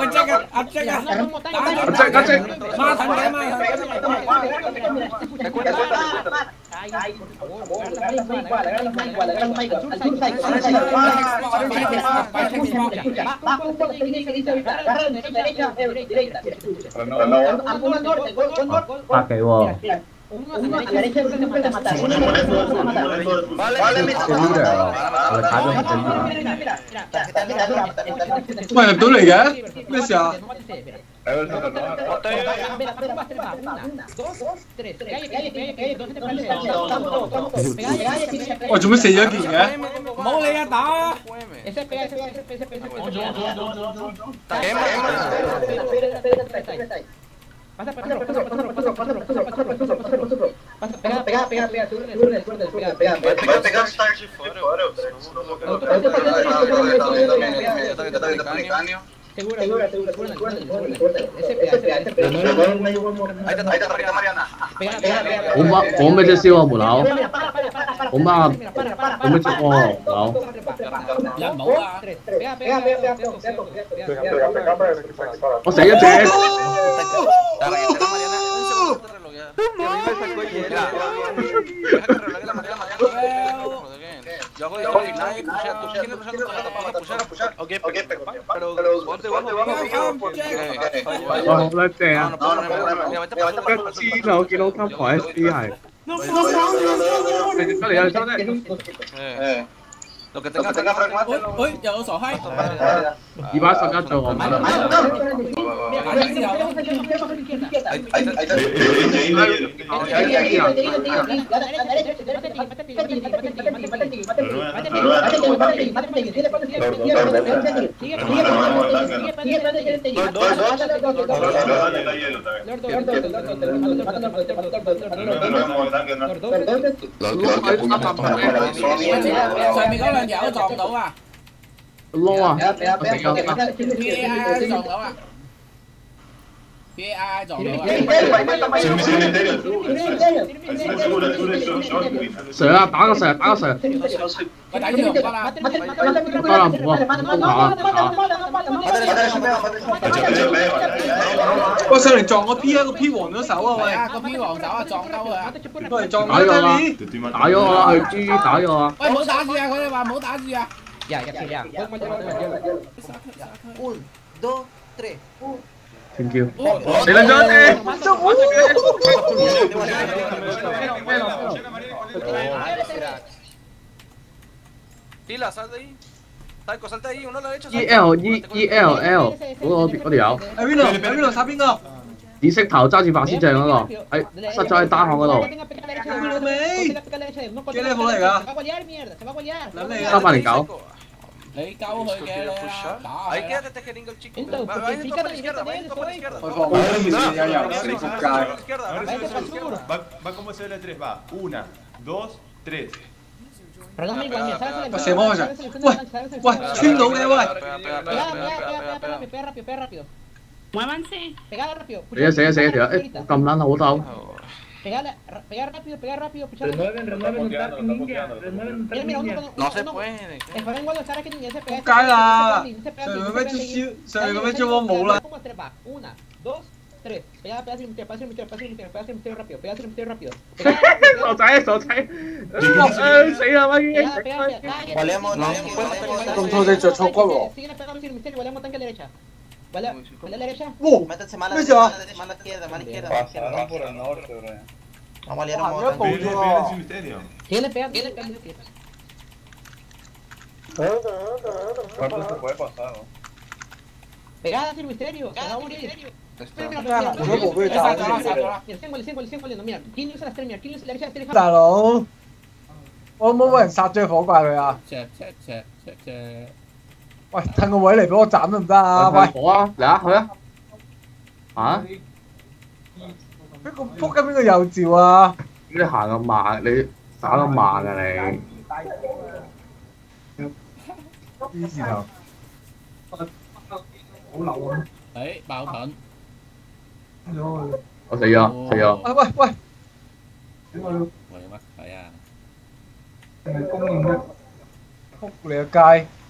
阿 Jack 啊，阿 Jack 啊， 阿 Jack， 孖騰嘅孖百幾喎。 Uno a la derecha siempre puede matar. Uno a la derecha siempre puede matar. Vale, 喂，入到嚟嘅咩事啊？喂，做咩死咗一件嘅？ 冇理啊打！ Pasa, pega, súbele, pega. Vai pegar start de fora. Eu também crânio. Segura. Ese pega. Ahí está Mariana. Pega. 我咩啫燒啊門口？我媽，我咩接喎門口？ 人冇啊！ 我死一隻。 Yo hago el final y pushea. ¿Tú tienes pushando? Pushar. Ok, pero ponte uno. 我好叻正啊！ No, 一知我見到金牌 SD 係。出嚟啊！收啫。 Lo que tenga fragmento. 喂，又有傻閪！ 211做我唔得。 上面嗰兩條撞到啊！ 撈啊！我死咗。 PAI 撞到啊 ！PAI 撞到啊！ 上啊！打個上， 喂，睇住唔得啦！ 得啦，唔好啊！ 喂，上嚟撞個 P 啊，個 P 黃咗手啊！喂， 個 P 黃手啊，撞鳩佢啊！ 喂，撞打咗我啦！ Jenny 打咗我啦！佢 G 打咗我啊！ 喂，冇打住啊！佢哋話冇打住啊！ Ya. 1, 2, 3. 天叫！死撚咗你！ Tila, sal de ahí. Taiko, salte ahí, uno a la derecha. ELL 嗰條友， 喺邊度？殺邊個？ 紫色頭揸住白絲杖嗰個，喺塞咗喺單行嗰度。 幾 level 嚟㗎 ？309。 你鳩佢嘅啦，打 Ahí quédate, Tejerín, el chico. Entonces, Va a ir por la izquierda. Va como SL3, va. 1, 2, 3. Pasemos ya.喂，穿到嘅喂。 Pega rápido. Muévanse. Pegada rápido. 死啊！咁撚好鬥。 Pegar rápido. No se puede. Cae啦！上嚟個咩招我冇啦。 1, 2, 3. Pega sin misterio rápido. 傻仔，死啦乜嘢？ 咁拖你着錯骨喎。 Sigue pegando sin misterio, valemos tanque a la derecha. Vale, a la derecha. Métanse mala ¿Qué se va? izquierda. Pasaron por el norte, bro. Vamos a liar Ah, un yo montón. Viene sin misterio. Síguele pegando. ¿Cuánto se puede pasar, no? Pegada sin misterio. Se va a morir. Mira, 100 mira, ¿quién usa las tres? Mira, ¿quién usa la derecha de las tres? 大佬，我冇人殺咗火怪佢啊！喂，褪個位嚟俾我斬得唔得啊？喂， 好啊，嚟啊，去啊！嚇？ 邊個撲緊邊個右照啊？ 你行咁慢，你打咁慢啊你！ E 字頭，好流啊！ 誒爆盾！ 我死咗。 喂！ 喂乜鬼啊？ 係咪公認嘅？撲你個街！